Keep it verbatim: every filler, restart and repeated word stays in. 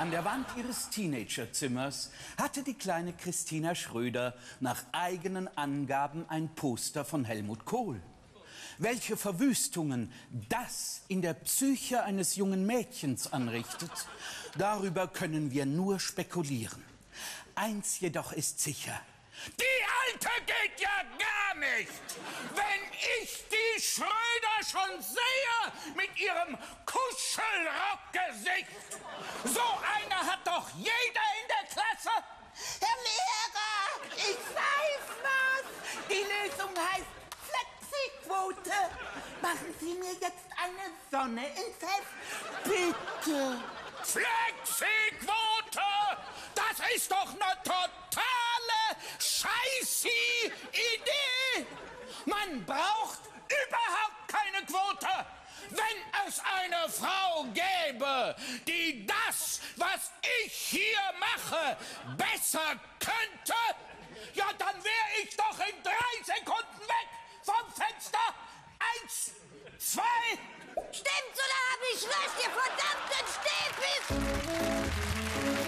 An der Wand ihres Teenagerzimmers hatte die kleine Christina Schröder nach eigenen Angaben ein Poster von Helmut Kohl. Welche Verwüstungen das in der Psyche eines jungen Mädchens anrichtet, darüber können wir nur spekulieren. Eins jedoch ist sicher: Die Alte geht ja gar nicht! Wenn ich die Schröder schon sehe mit ihrem Kuschelrockgesicht! So eine hat doch jeder in der Klasse! Herr Lehrer, ich weiß was! Die Lösung heißt Flexiquote. Machen Sie mir jetzt eine Sonne ins Heft, bitte. Flexiquote! Das ist doch eine totale Scheißi-Idee! Man braucht überhaupt keine Quote! Wenn es eine Frau gäbe, die das, was ich hier mache, besser könnte, ja, dann wäre ich doch in drei Sekunden weg vom Fenster. Eins, zwei... Stimmt's oder hab ich recht, ihr verdammten Stäbis?